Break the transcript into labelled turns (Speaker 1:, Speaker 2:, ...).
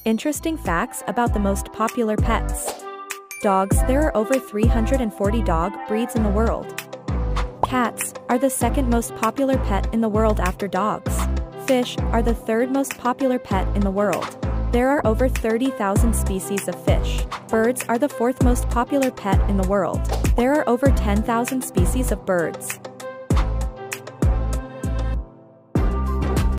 Speaker 1: Interesting facts about the most popular pets. Dogs. There are over 340 dog breeds in the world. Cats are the second most popular pet in the world after dogs. Fish are the third most popular pet in the world. There are over 30,000 species of fish. Birds are the fourth most popular pet in the world. There are over 10,000 species of birds.